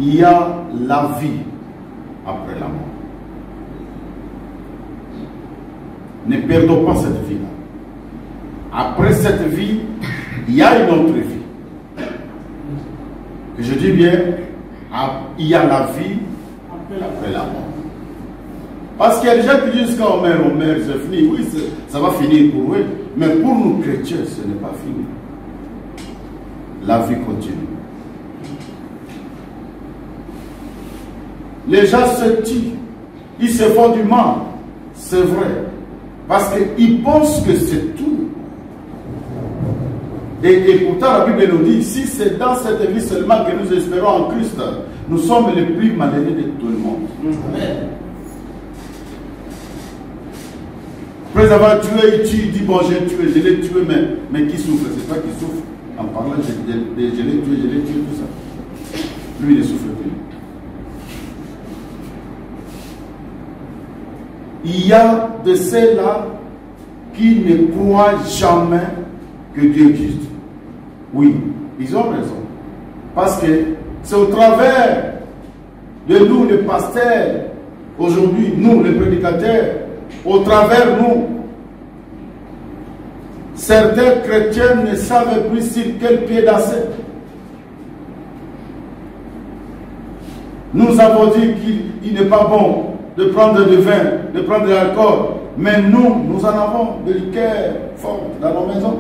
il y a la vie après la mort. Ne perdons pas cette vie-là. Après cette vie, il y a une autre vie. Je dis bien, il y a la vie après la mort. Parce qu'il y a des gens qui disent quand on meurt, c'est fini. Oui, ça va finir pour eux. Mais pour nous chrétiens, ce n'est pas fini. La vie continue. Les gens se tuent. Ils se font du mal. C'est vrai. Parce qu'ils pensent que c'est tout. Et pourtant, la Bible nous dit, si c'est dans cette vie seulement que nous espérons en Christ, nous sommes les plus malheureux de tout le monde. Amen. Après avoir tué, il dit, bon, j'ai tué, je l'ai tué, mais qui souffre? C'est toi qui souffre. En parlant, je l'ai tué, tout ça. Lui, il ne souffre plus. Il y a de ceux-là qui ne croient jamais que Dieu existe. Oui, ils ont raison. Parce que c'est au travers de nous, les pasteurs, aujourd'hui, nous, les prédicateurs, au travers nous, certains chrétiens ne savent plus sur quel pied danser. Nous avons dit qu'il n'est pas bon de prendre du vin, de prendre de l'alcool, mais nous en avons de liqueurs fortes dans nos maisons.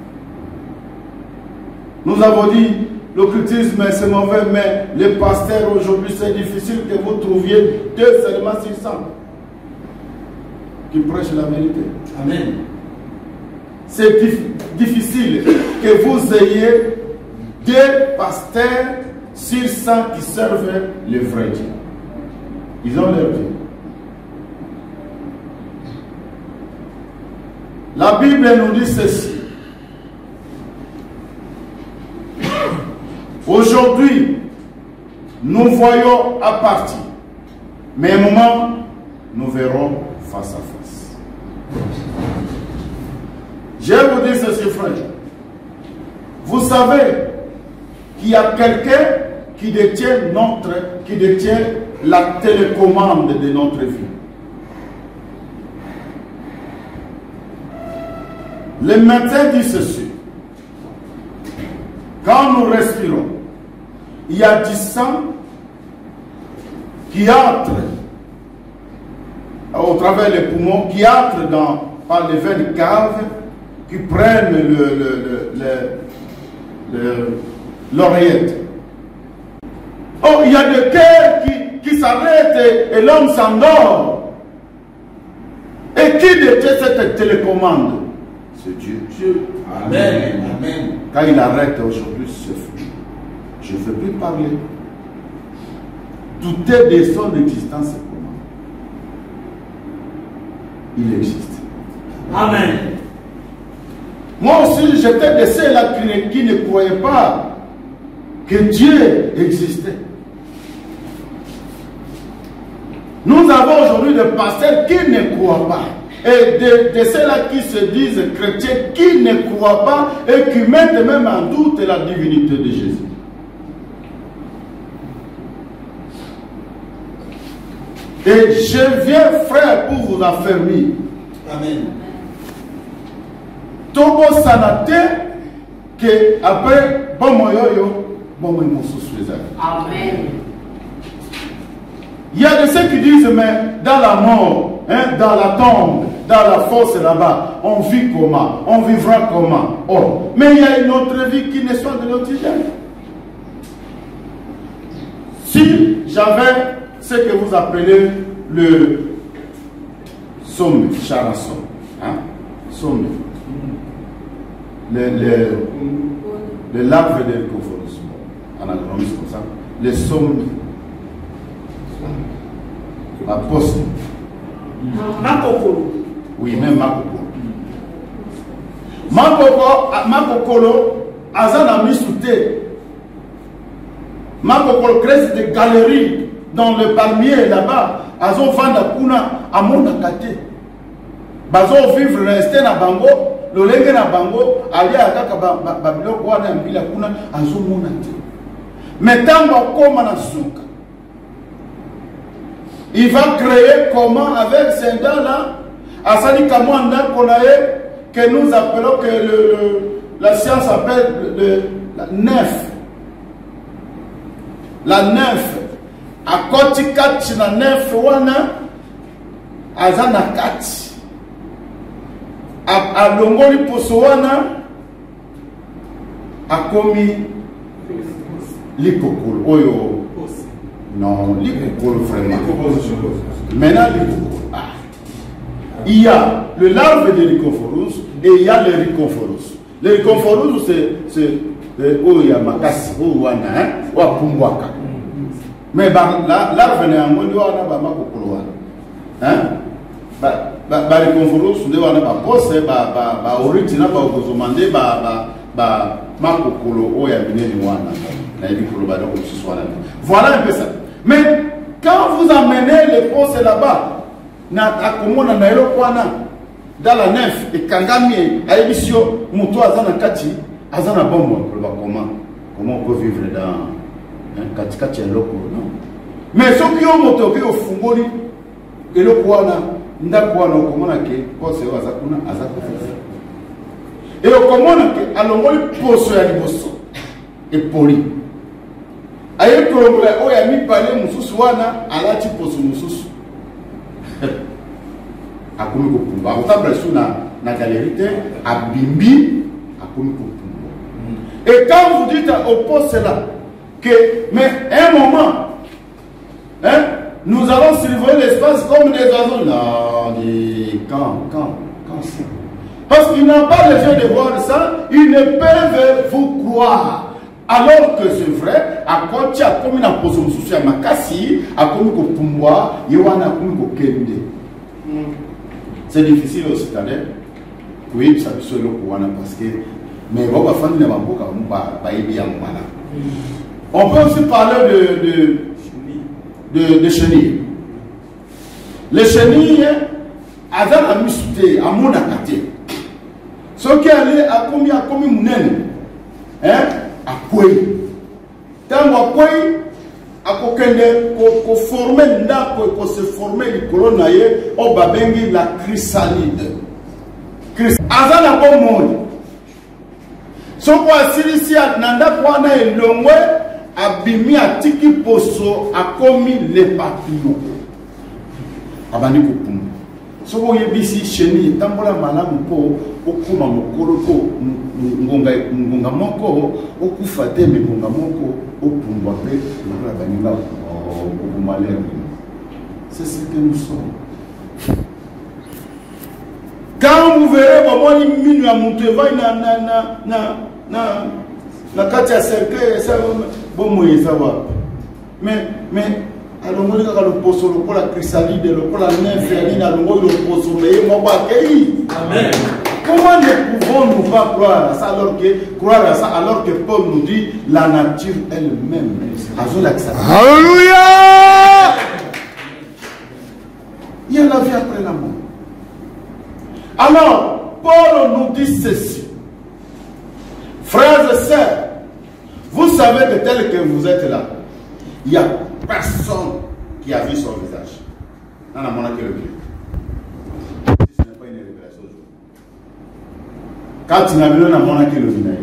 Nous avons dit l'occultisme c'est mauvais, mais les pasteurs aujourd'hui c'est difficile que vous trouviez 2 seulement 600 qui prêchent la vérité. Amen. C'est difficile que vous ayez 2 pasteurs sur 100 qui servent le vrai Dieu. Ils ont leur Dieu. La Bible nous dit ceci. Aujourd'hui, nous voyons à partir, mais un moment, nous verrons face à face. Je vais vous dire ceci, frère. Vous savez qu'il y a quelqu'un qui détient la télécommande de notre vie. Le médecin dit ceci. Quand nous respirons, il y a du sang qui entre au travers des poumons, qui entre par les veines caves, qui prennent l'oreillette. Oh, il y a des cœurs qui s'arrêtent et l'homme s'endort. Et qui détient cette télécommande? C'est Dieu. Amen. Amen. Quand il arrête aujourd'hui, c'est fini. Je ne veux plus parler. Douter de son existence, c'est comment? Il existe. Amen. Moi aussi, j'étais de ceux-là qui ne croyaient pas que Dieu existait. Nous avons aujourd'hui des pasteurs qui ne croient pas. Et de ceux-là qui se disent chrétiens, qui ne croient pas et qui mettent même en doute la divinité de Jésus. Et je viens, frère, pour vous affermir. Amen. Tobo sanate que après bon moyoyo, bon moyo Amen. Il y a de ceux qui disent, mais dans la mort, hein, dans la tombe, dans la fosse là-bas, on vit comment? On vivra comment? Oh, mais il y a une autre vie qui ne soit de l'oxygène. Si j'avais ce que vous appelez le somme, charasson, hein? Somme, les larves de l'écophonisme, en agronomie comme ça, les sommes, la poste. Makokolo. Oui, même Makokolo. Makokolo, Azana Misouté. Makokolo crée des galeries dans le palmier là-bas. Azon Vanda Kuna, Amona Kate. Bazo vivre rester na Bango, Lolenge na Bango, Alia Ataka Babilo Guana Mbila Kuna, Azon Monate. Mais tant qu'on a souka, il va créer comment avec ces dents-là, à Sani Kamwanda que nous appelons, que la science appelle la nef. La nef. À côté de la nef, wana, à Zanakati. À Longoli Posowana, à Komi Likokul. Oyo. Non, Likokul vraiment. Maintenant, Likokul. Ah. Il y a le larve de Lycophorus et il y a le Lycophorus. Le Lycophorus, c'est où il y a Makasi, où il y a Pumbwaka. Mais l'arve n'est en mode où il y a Makokoloa. Lycophorus, il y a Pose, Oritina, Bozomande, Makokolo, où il y a Binéliwana. Voilà un peu ça. Mais quand vous amenez les postes là-bas, dans la nef et kangami à émission moto azana kati azana bombo comment on peut vivre dans kati kati loko non mais ceux qui ont moto qui ont fungoli et le kwana ndako wana komona ke pose azakuna azakufisa et komona ke alongoli poso ya liboso et poli aye kolongola oya mi pale mususu wana alati poso mususu à Komiko Pumba. On t'a sur la galerie, à Bimbi, à Komiko Pumba. Et quand vous dites au poste là, que, mais un moment, hein, nous allons survoler l'espace comme des oiseaux. Là, quand ça. Parce qu'ils n'ont pas les yeux de voir ça, ils ne peuvent vous croire. Alors que c'est vrai, à côté, à comme une position sociale, à Makassi, à Komiko Pumba, il y a un Komiko Kende. C'est difficile aussi, c'est-à-dire, oui, ça peut se le parce que, mais on va faire on peut aussi parler de chenilles. Les chenilles, elles ont la misute, à mon acate. Ce qui est à combien mounène, hein, à quoi? Tant à quoi? Pour former pour se former les colonnes, on va bengi la chrysalide. Azana bon monde. Ce qu'on a ici à Nanda Kwana et Longwe, abimi a tiki poso a commis les papillons. Abani kupum. Ce qu'on a ici chez nous, tambola malamu po, okuma mokoroko, ngonga moko, okufate me ngonga moko. C'est ce que nous sommes. Quand vous verrez comment il minue à Monteva, na katia cercueil, ça bon moyen ça va. Mais alors moi le poso le la chrysalide le la nymphéline alors le poso mais moi pas amen. Comment ne pouvons-nous pas croire à ça alors que Paul nous dit la nature elle-même. Alléluia! Il y a la vie après la mort. Alors, Paul nous dit ceci. Frères et sœurs, vous savez que tel que vous êtes là, il n'y a personne qui a vu son visage. Non, non, mon que le Dieu. Ce n'est pas une révélation. Quand tu n'as vu un mon que le vinaigre.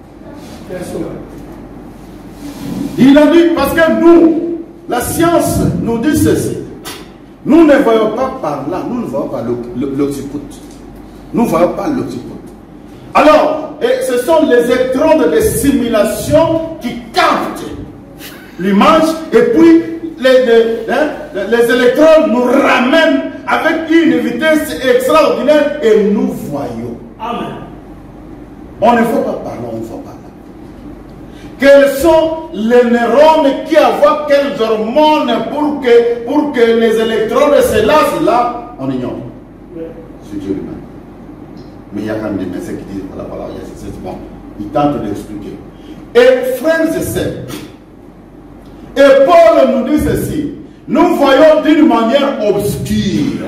Il a dit, parce que nous, la science nous dit ceci. Nous ne voyons pas par là, nous ne voyons pas l'occiput. Nous ne voyons pas l'occiput. Alors, ce sont les électrodes de simulation qui captent l'image et puis les électrodes nous ramènent avec une vitesse extraordinaire et nous voyons. Amen. On ne voit pas par là, on ne voit pas là. Quels sont les neurones qui envoient quelles hormones pour que les électrodes se lassent là, on ignore. C'est Dieu lui-même. Mais il y a quand même des messages qui disent voilà, c'est bon. Ils tentent d'expliquer. Et frères et sœurs, et Paul nous dit ceci, nous voyons d'une manière obscure.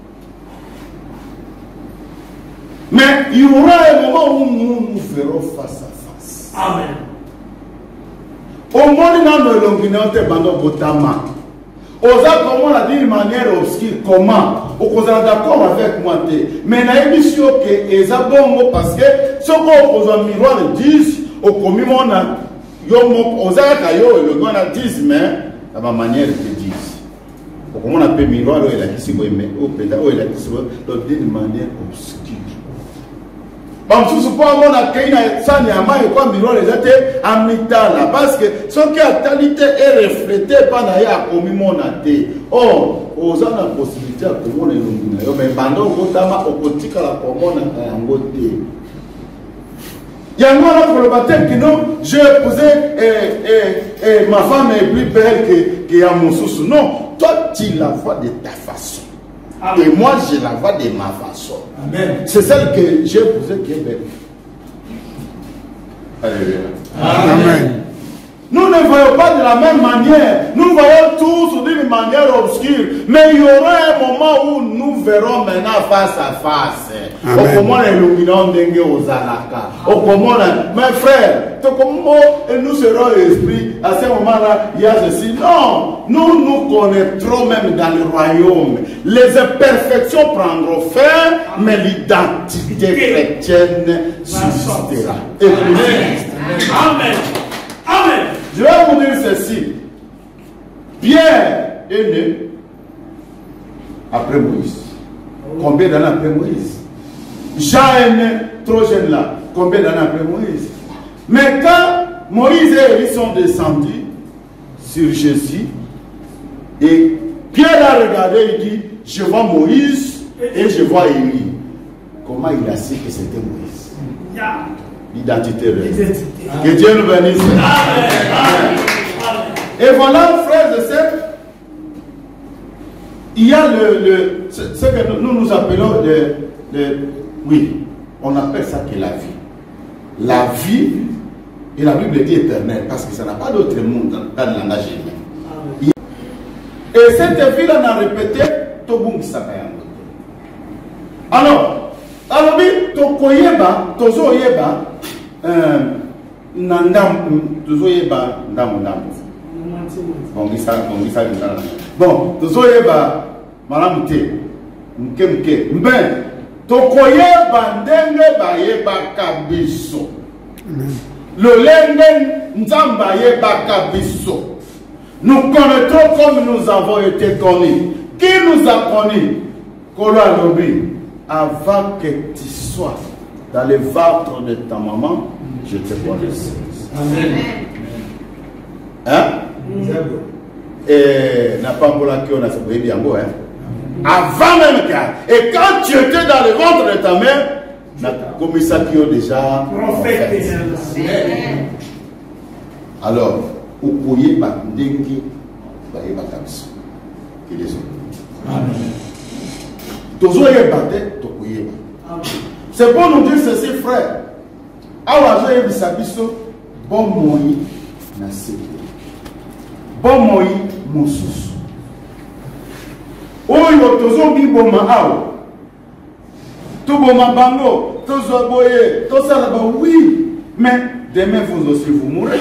Mais il y aura un moment où nous nous ferons face à face. Amen. Au moins, dans le longinote, bando botama. Osa comment la d'une manière obscure, comment? Au cause d'accord avec moi. Mais na émission que eza bongo parce que ce qu'on pose un miroir de 10, au commis mon a yomo osa kayo le gars a 10 mais à ma manière de 10. Au comment on appelle miroir et la qui mais au pédale et la qui d'une manière obscure. Bon, si vous pas mon accueil ça n'y a pas et quoi miroir les athées à mitala parce que ce qui a qualité est reflété par la commis mon athée. Oh, osa la possibilité à comment les lumina mais pendant au politique à la commune en côté. Il y a moi là pour le baptême qui non, j'ai épousé ma femme est plus belle que à mon sous. Non, toi tu la vois de ta façon. Amen. Et moi je la vois de ma façon. C'est celle que j'ai épousée qui est belle. Alléluia. Amen. Nous ne voyons pas de la même manière. Nous voyons tous d'une manière obscure. Mais il y aura un moment où nous verrons maintenant face à face. Au comment les luminants dengue aux alaka. Au comment, mes frères, comment nous serons esprits à ce moment-là, il y a ceci. Non, nous nous connaîtrons même dans le royaume. Les imperfections prendront fin, mais l'identité chrétienne subsistera. Amen. Amen. Je vais vous dire ceci. Pierre est né après Moïse. Combien d'années après Moïse? Jean est né trop jeune là. Combien d'années après Moïse? Mais quand Moïse et Élie sont descendus sur Jésus, et Pierre a regardé, il dit, je vois Moïse et je vois Élie. Comment il a su que c'était Moïse? L'identité réelle. Que Dieu nous bénisse. Amen. Et voilà, frères et sœurs, il y a ce que nous appelons oui, on appelle ça que la vie. La vie, et la Bible dit éternelle, parce que ça n'a pas d'autre monde dans le langage humain. Et cette vie-là, on a répété, Tobung Sakayango. Alors, tokoyeba, tozoyeba, tozoyeba, bon, tozoyeba, madame te, mke, ben, tokoyeba ndenge bayeba kabiso. Le lenge nzamba yeba kabiso. Nous connaîtrons comme nous avons été connus. Qui nous a connus? Koloa Lobi. Avant que tu sois dans le ventre de ta maman, je te connaissais. Amen. Hein? Et n'a pas qui on a fait bien beau, hein? Avant même que. Et quand tu étais dans le ventre de ta mère, comme ça qui ont déjà prophète. Alors, au courrier, Dengue, qui les ont. Amen. C'est pour nous dire ceci, frère. Alors, je vais vous bon moyen, bon moyen, mon sous. Oh, il y a toujours dit bon ma tout bon ma bango, tout ça boye, tout ça là-bas, oui. Mais demain, vous aussi, vous mourrez.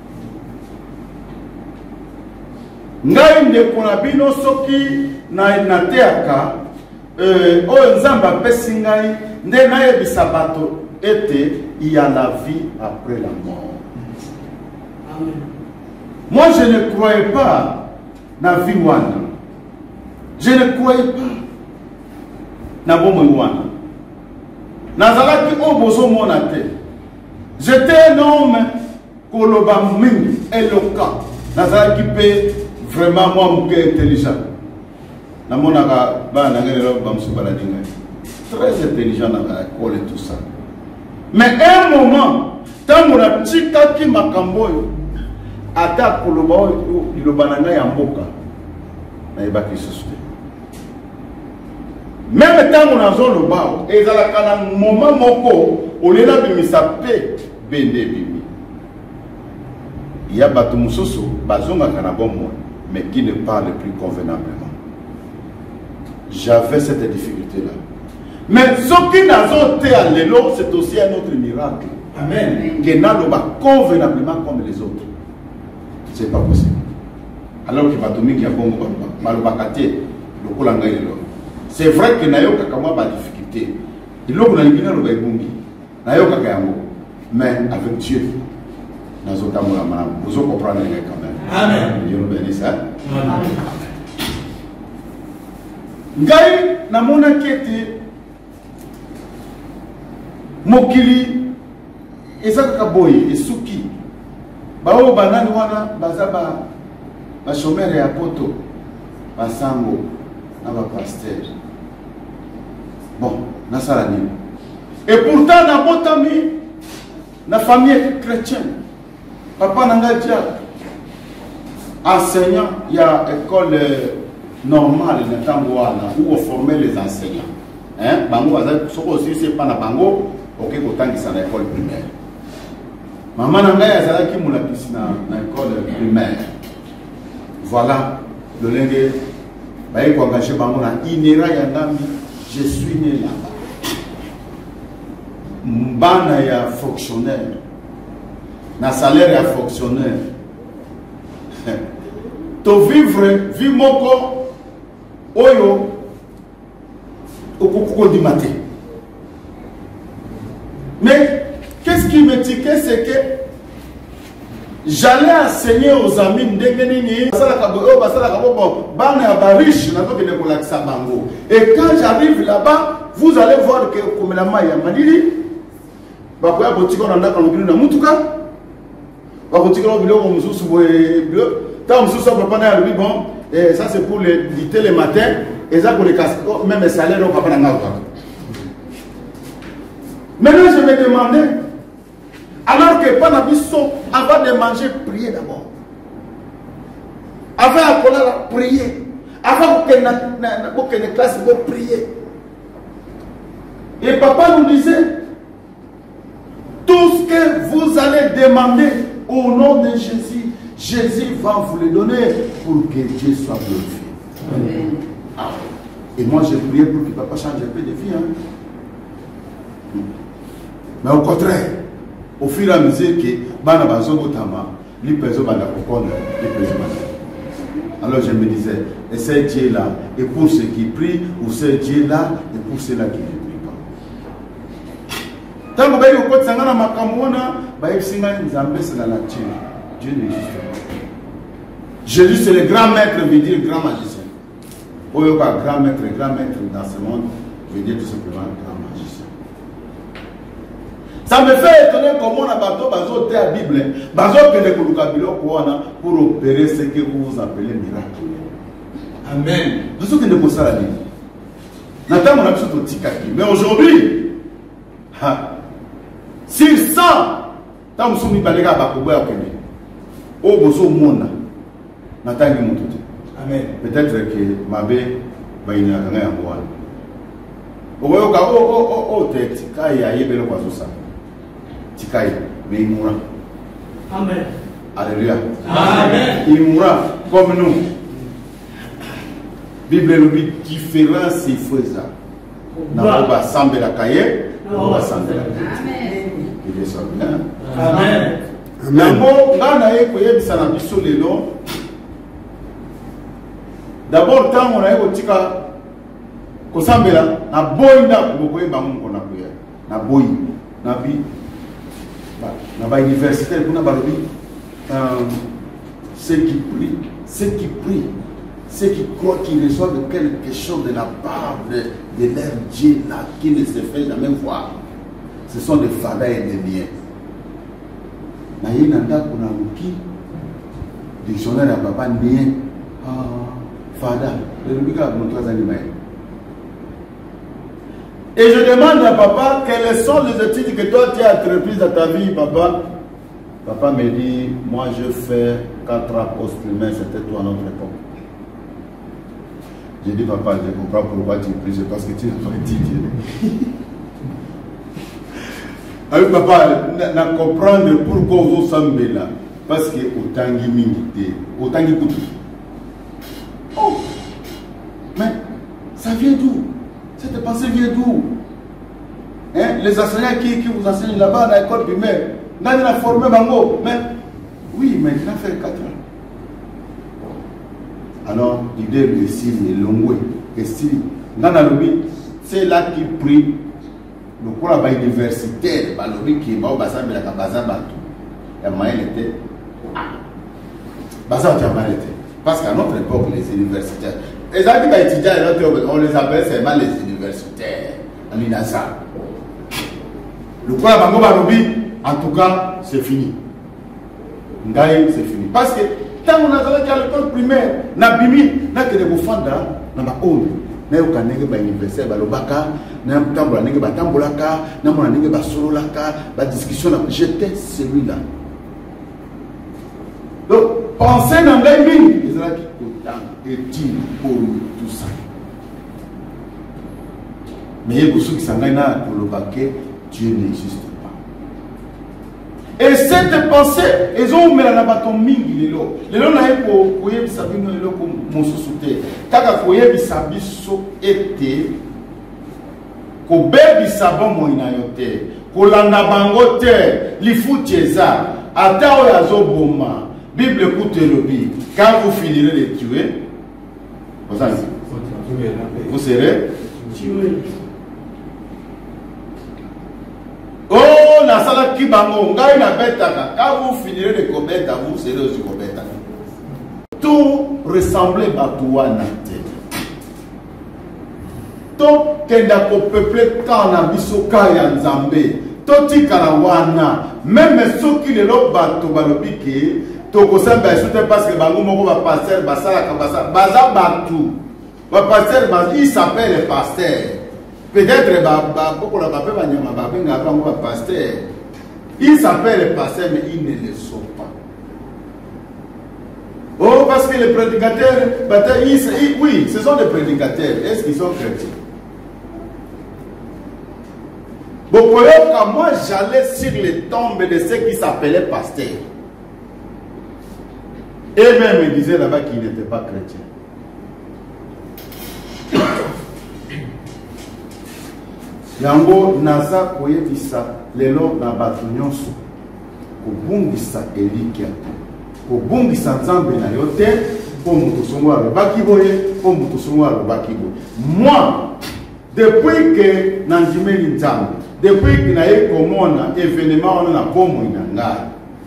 Ngai ne konabino soki na teaka. Oh, Nzamba Pessingai, Nenae Bisabato, était, il y a la vie après la mort. Amen. Moi, je ne croyais pas dans la vie wana. Je ne croyais pas dans la vie wana. Nazalaki obozo monate. J'étais un homme koloba mingi, éloquent. Nazalaki pe vraiment moi intelligent. Très intelligent dans l'école et tout ça. Mais à un moment, tant que la petite qui m'a camboyé, attaque pour le bas, il banana et en boca. Même tant qu'on a le bas, et dans le moment moko, on est là de m'isapé, bende bibi. Il y a Batou Moussoso, Bazonga Kanabon, mais qui ne parle plus convenablement. J'avais cette difficulté-là. Mais ce qui n'a pas été à l'élo, c'est aussi un autre miracle. Amen. Qui n'a pas convenablement comme les autres. c'est pas possible. Alors que Batomi qui a bon malobakate le Kolangaï. C'est vrai que Nayo Kakama a difficulté. Il a une guinée le Baïbungi. Nayo Kakayamo. Mais avec Dieu, nous vous comprenez quand même. Amen. Dieu nous bénisse. Amen. Ngai namona kete mokili ezaka boye esuki bao banani wana bazaba ba chômeur ya poto basango na ba pasteur bon na sala ni et pourtant na botami na famille chrétienne papa nanga dia enseignant ya école normale na tango wana où on formait les enseignants hein bango baza soko aussi c'est pas na bango OK kotangisa na école primaire maman nanga azalaki mulakisi na école primaire voilà le lenge baye ko engager bango na inera ya ndambi je suis né là-bas mbana ya fonctionnaire na salaire ya fonctionnaire to vivre vie moko oyo okoko di matin. Mais qu'est-ce qui me tiquait, c'est que j'allais enseigner aux amis et quand j'arrive là-bas, vous allez voir que comme la maille m'a dit ça c'est pour les dicter le matin et ça pour les casques, même les salaires au papa n'a. Maintenant je me demandais, alors que Panabiso, avant de manger, prier d'abord. Avant de prier. Avant que les classes vont prier. Et papa nous disait, tout ce que vous allez demander au nom de Jésus, Jésus va vous le donner pour que Dieu soit glorifié. Amen. Ah. Et moi j'ai prié pour que papa change un peu de vie. Hein. Mais au contraire, au fur et à mesure que Bana Bazongo Tama, les personnes Bana Kokon, les personnes. Alors je me disais, et c'est Dieu là, et pour ceux qui prient, ou c'est Dieu là, et pour ceux-là qui ne prient pas. Tant que vous avez au côté Sangana Makamona, c'est la nature. Dieu n'existe pas. Jésus c'est le grand maître, veut dire grand magicien. Oyoba, grand maître dans ce monde, veut dire tout simplement grand magicien. Ça me fait étonner comment on a bateau la Bible, pour opérer ce que vous appelez miracle. Amen. Mais aujourd'hui, sur 100, tant que vous avez Amen. Peut-être que ma belle va y aller à moi. Mais il mourra. Amen. Alléluia. Amen. Il mourra comme nous. Bible nous dit différence il faut ça. N'a pas semblé la cahier, on va sembler la cahier. Amen. Il est ça bien. Amen. D'abord, quand on a eu au tika, Kosambela, na boinda, beaucoup de gens qu'on a pris. Na boi, na bi, na université, on a barobi. Ceux qui prient, ceux qui croient qu'ils reçoivent quelque chose de la part de leur Dieu là, qui ne se fait jamais voir. Ce sont des fadas et des miens. Na yinanda kuna uki, dictionnaire à papa nien, fada, le rubrique à mon 3 animaux. Et je demande à papa quelles sont les études que toi tu as entreprises dans ta vie, papa. Papa me dit, moi je fais 4 ans post-primaire, c'était toi à notre époque. J'ai dit, papa, je comprends pourquoi tu pries, c'est parce que tu n'as pas étudié. Alors papa, n'a comprendre pourquoi vous sommes là. Parce que autant de minité, autant de coups. Oh, mais ça vient d'où? Cette pensée vient d'où? Hein? Les enseignants qui vous enseignent là-bas à l'école primaire, il a formé Bango. Mais oui, mais il a fait 4 ans. Alors, l'idée de Syrie, Longwe, et Syrie, c'est là qui prie le cours à l'université, le qui est au bassin de la Kabaza Batou. Et moi, elle était. Parce qu'à notre époque, les universitaires, les étudiants, on les appelle seulement les universitaires. En Inasa. Le cours à Balobi, en tout cas, c'est fini. Ngaï, c'est fini. Parce que tant qu'on a à l'école primaire, Nabimi, n'a que des bouffanda, n'a pas honte. N'a aucun nègre à l'université, Balobaka, n'a pas tambola, nègre à tambolaka, n'a pas nègre à sololaka, la discussion, j'étais celui-là. Donc, pensez dans les mines, ils ont qui autant est-il pour tout ça. Mais il y a beaucoup qui s'engagent pour le baquet, Dieu n'existe pas. Et cette pensée, ils ont mis la bâton mingi lelo. Lelo na pour koye bisabi no lelo ko mosusute. Kaka koye bisabi so ete ko bebi sabon mo inayote. Ko landa bango te, lifutieza. Ata oyazo boma. Bible écoute lobi. Quand vous finirez de tuer, vous serez tués. Oh, la salle qui bango, quand vous finirez de commettre, vous serez aussi commettre. Tout ressemblait à toi, Nate. Tout kenda ko peuple kana bisoka ya Nzambe. Toti karawana. Même ceux qui le bato balobiki, to ko samba soute parce que bango moko ba pasteur basala kabasa baza batu. Ba pasteur il s'appelle le pasteur. Peut-être beaucoup la papé va pasteur. Il s'appelle le pasteur, mais ils ne le sont pas. Oh, parce que les prédicateurs, oui, ce sont des prédicateurs. Est-ce qu'ils sont chrétiens? Bon, quand moi j'allais sur les tombes de ceux qui s'appelaient pasteurs, et même ils disaient là-bas qu'ils n'étaient pas chrétiens. Yango naza koyebisa lelo na bato nyonso kobungisa elikia kobungisa Nzambe na yo te po mutu songo alobaki boye po mutu songo alobaki boye. Moi depuis que nandimeli Nzambe, depuis que naye komona événement wana na bomoi na ngai,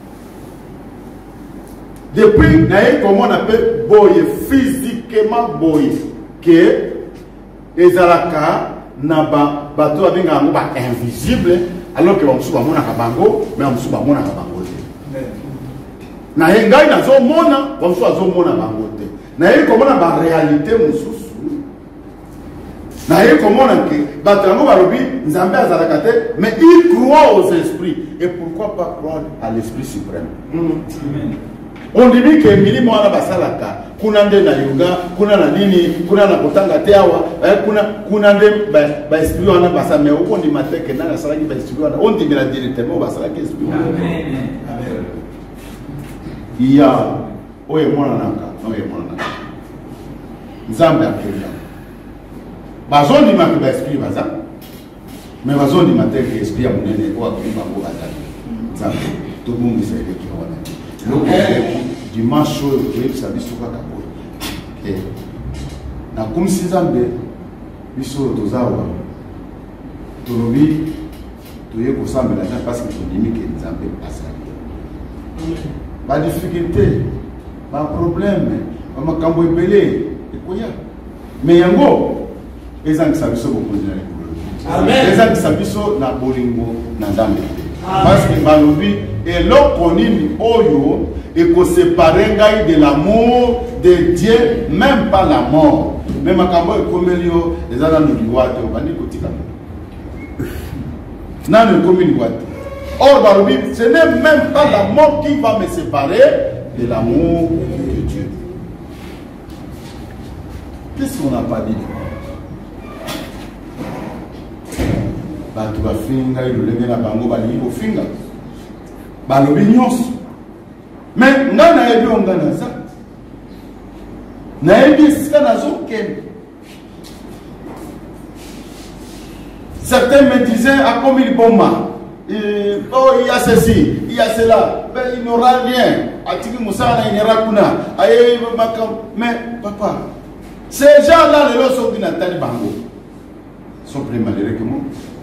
depuis naye komona pe boye physiquement boye que ezalaka na bato abenga ngo ba invisible alors que bamusu bamona kabango mais bamusu bamona kabango te. Na ngai nazo mona bamusu azomona bango te. Na ye komona ba réalité mususu. Na ye komona que bato yango balobi Nzambe azalaka te mais il croit aux esprits. Et pourquoi pas croire à l'esprit suprême? Amen. On dit que milimo wana basalaka kuna nde na yoga kuna na nini kuna na kotanga te awa kuna nde ba esprit wana basa me uko ndi mateke na salaki ba esprit wana on dit la directement basalaki esprit. Amen. Amen. Ya oye mwana naka Nzambe akela bazondi ma ba esprit baza mais bazondi mateke esprit ya munene kwa kuba ngo baza Nzambe to mungu saide kiona. Dimanche oyo biso kaka boye na komisi Nzambe biso tozawa tolobi toye kosambela ta parce que tondimi ke Nzambe asali ba difficulté ba problème ba makambo ebele ekoya mais yango ezangisa biso bokonzi na likolo. Amen. Ezangisa biso na bolingo na Nzambe parce que balobi eloko nini oyo eko séparer ngai de l'amour de Dieu, même pas la mort. Même makambo ekomelio ezala no liwate obandi kotika. Nanu ekomi liwate. Or balobi ce n'est même pas la mort qui va me séparer de l'amour de Dieu. Qu'est-ce qu'on n'a pas dit? Bato bafinga ilolenge na bango bali kofinga. Balobi nyonso. Mais nga na yebi onga na za. Na yebi sika na zokende. Certains me disaient à comme il bomba. oh, il y a ceci, il y a cela, ben, il n'aura rien. Atiki Moussa, il n'ira kuna. Mais, papa, ces gens-là, les gens sont Nathalie Bango. Sont plus malheureux que moi.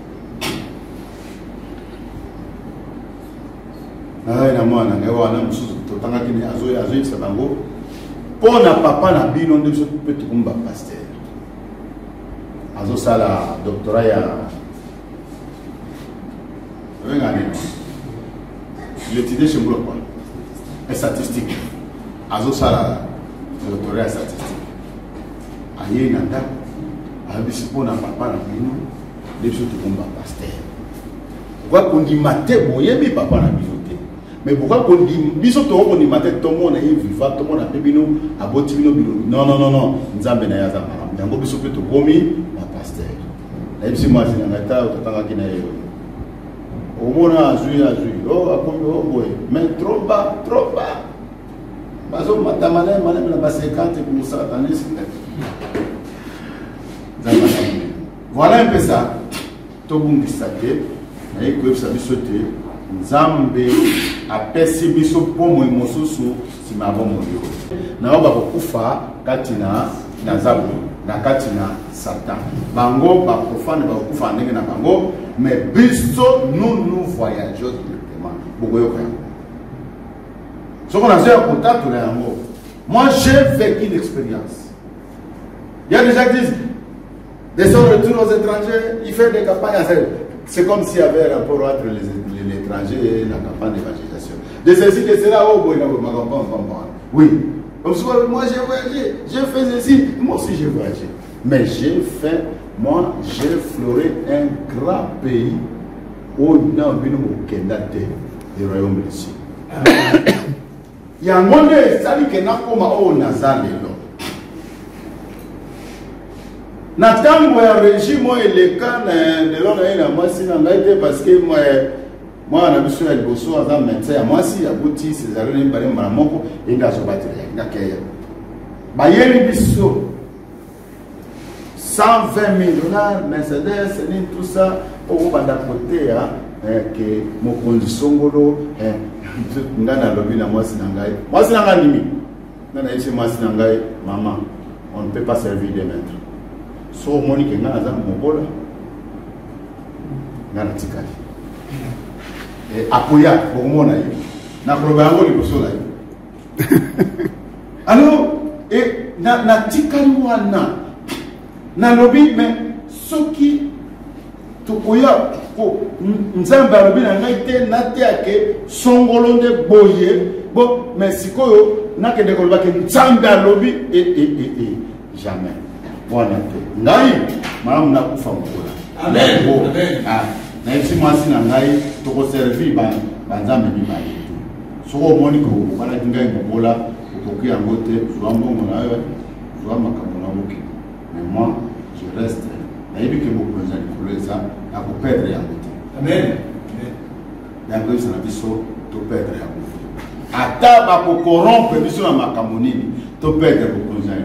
Ah, il y a moi, il y a moi, il y a moi, pour na papa na bino nde so peut kumba pasteur azo sala doctorat ya ngani il étudie chez moi quoi et statistique azo sala doctorat ya statistique aye nanda abisi pour na papa na bino nde so kumba pasteur kwa kundi mate boyebi papa na bino. Mais pourquoi on dit, biso to on dit matin tout le monde est vivant, tout le monde a payé nous, a boti nous non non non non, nzambe na yaza maram. Yango biso pe to komi na pasteur. Na bisi moi c'est na ta otanga kina yo. Au mona azui, oh akomi oh boy, mais trop bas. Bazo matamane mané na ba 50 pour ça année c'est. Voilà un peu ça. To bungi sate, na iko ça biso te. Nzambe apesi biso pomo mosusu simabo moyo na oba kokufa katina na zabu na katina satan bango ba profane ba kokufa ndenge na bango mais biso nous voyageons directement bogoyo ka so qu'on a fait un contact là yango. Moi j'ai vécu une expérience. Il y a déjà dit des retours aux étrangers, il fait des campagnes. C'est comme s'il y avait un rapport entre les étrangers et la campagne d'évangélisation. De ceci, de cela, oh, oui. Moi, j'ai voyagé, j'ai fait ceci, moi aussi j'ai voyagé. Mais j'ai fait, moi, j'ai exploré un grand pays où nous avons des royaumes ici. Il y a un monde, ça dit que nous avons Natango ya régime et le cas de l'on a eu moi si parce que moi na biso ya liboso aza médecin moi si abuti Césarine bale mara moko inga so batterie na keya bayeli biso 120 000 $, Mercedes et tout ça au banda côté que mon condition ngolo ngana lobi na moi si ngai ndimi na ici moi si ngai maman on ne peut pas servir des maîtres. So Monique ngana za mobola ngana tikali et apoya pour mona yi na problème ngo liboso la yi alors et na tikali wana na lobi mais soki tokoya ko nzambe alobi na ngai te na te ake songolo nde boye bon mais sikoyo na kende ko lobaki nzambe alobi et jamais. Voilà. Ngai, madame na kufa mkola. Amen. Amen. Na isi mwasi na ngai toko servi banzambe ni bali. Soko moni ko bana ngai mkola ukoki angote zuambo monayo zuama kamona muki. Mais moi je reste na ibi ke moko nzali koleza na ko perdre yangote. Amen. Yango isa na biso to perdre yangote. Ata ba ko corrompre biso na makamonini to perdre ko nzali.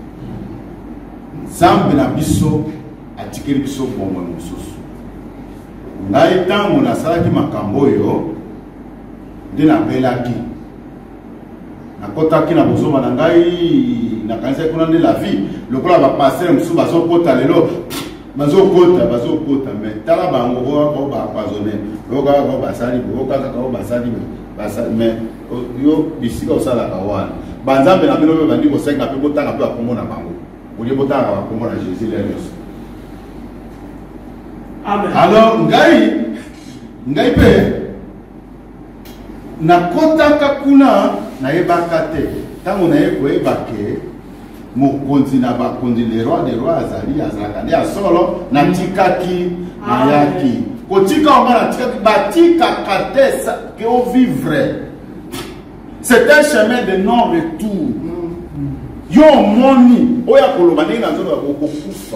Zambe na biso atikeli biso bombo mosusu ngai tango nasalaki makambo oyo nde nabelaki nakotaki na bozoma na ngai nakanisaki kuna nde la vie lokola bapastere mosusu bazokota lelo bazokota mais tala bango ko bapoisonne okaka ko basali okaka ko basali mais yo bisika osalaka wana banzambe na bino mpe bandi kosenga mpe botanga mpe bakomona bango. Jésus Amen. Alors, ngai pe na kota kakuna na ebakate tango na ekoebake mokonzi na bakonzi le roi des rois azalaka nde asolo na tikaki na yaki kotika onga na tikaki batikaka te ke o vivre. C'est un chemin de non-retour. Yo moni oya koloba ndenge na nzoto kokufa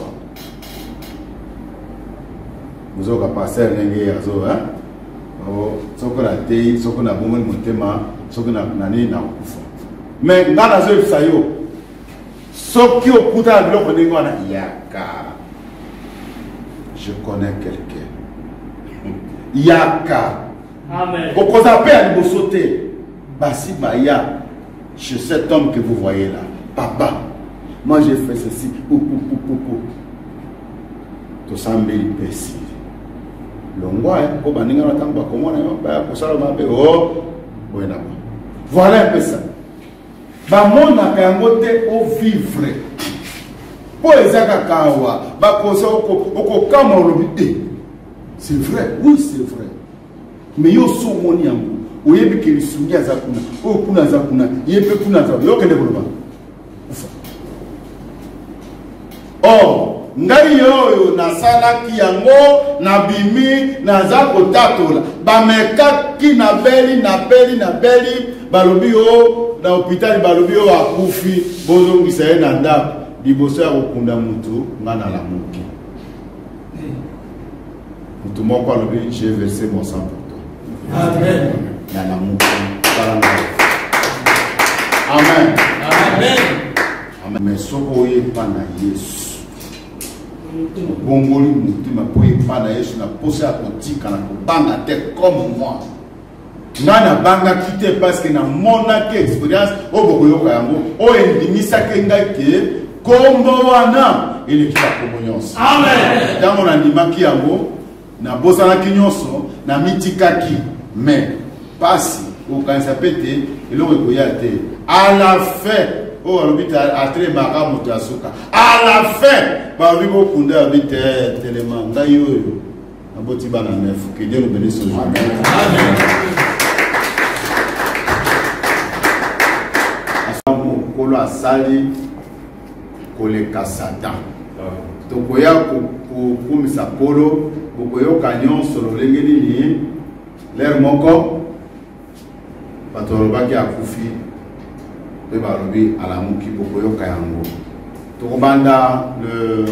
muzoka passer ndenge yazo soko na tei soko na bomoni motema soko na nani na kufa mais ngana zo sayo soki okuta biloko ndenge wana yaka je connais quelqu'un Yaka. Amen. Au cause à vous sauter. Basi Baya, chez cet homme que vous voyez là. Papa, moi j'ai fait ceci. Tout ça me imbécile. Voilà un peu ça. Bamona kangote au vivre. Pour les akakawa, bakosa okokama olobite. C'est vrai, oui c'est vrai. Mais yo so moni yango. Oyebi ke lisugi azakuna. O kuna azakuna. Yebe kuna azakuna. Yo kende koloba. Oh, ngai yoyo nasalaki yango na bimi naza kotatola. Bamekaki na beli balobi o na hôpital balobi o akufi bozongisa ye na ndako liboso ya kokunda mutu nga na lamuki. Mutu moko alobi j'ai versé mon sang pour toi. Amen. Na lamuki. Amen. Amen. Amen. Mais soko ye pa na Yesu. Bongoli mutima po ye pa na Yesu na posa ya kotika na kobanga te comme moi. Nana banga quitté parce que na monaki expérience o bokoyoka yango o endimisaki ngai ke kombo wana elekisa kombo nyonso. Amen. Ntango nandimaki yango na bosanaki nyonso na mitikaki mais pasi okanisa pe te eloko ekoya te à la fin o alobi te atrebaka moto ya suka à la fin balobi bokunda alobi te telema ngai oyo naboti bana nefu que Dieu nous bénisse aujourd'hui. Amen. Kolo asali koleka Satan. Tokoya kumisa kolo bokoyoka nyonso lolenge nini l'air moko batolobaki akufi pe balobi alamuki bokoyoka yango. Tokobanda le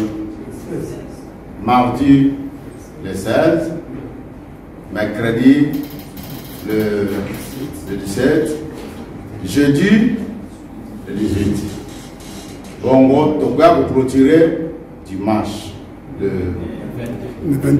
mardi le 16, mercredi le 17, jeudi le 18. Bon, donc on va clôturer dimanche le 21.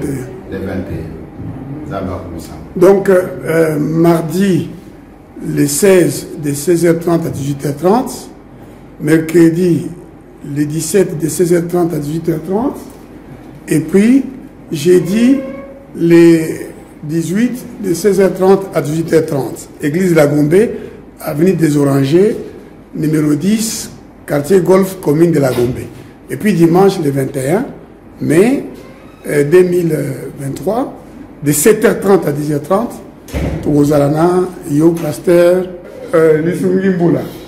Ça va comme ça. Donc, mardi le 16 de 16h30 à 18h30, mercredi le 17 de 16h30 à 18h30, et puis jeudi le 18 de 16h30 à 18h30. Église de la Gombe, avenue des Orangers, numéro 10, quartier Golf, commune de la Gombe. Et puis dimanche le 21 mai 2023, de 7h30 à 10h30, Togozalana, Yo Pasteur, Lissungi Mboula.